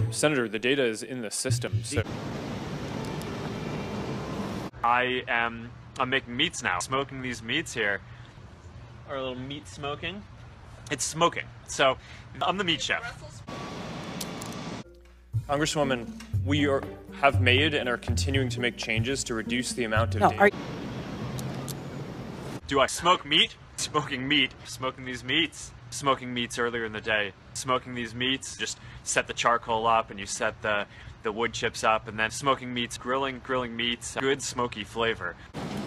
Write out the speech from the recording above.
Senator, the data is in the system. So I'm making meats now. Smoking these meats here. Our little meat smoking. It's smoking. So I'm the meat chef. Congresswoman, have made and are continuing to make changes to reduce the amount of data. Do I smoke meat? Smoking meat. Smoking these meats. Smoking meats earlier in the day. Smoking these meats, just set the charcoal up and you set the wood chips up, and then smoking meats, grilling meats, good smoky flavor.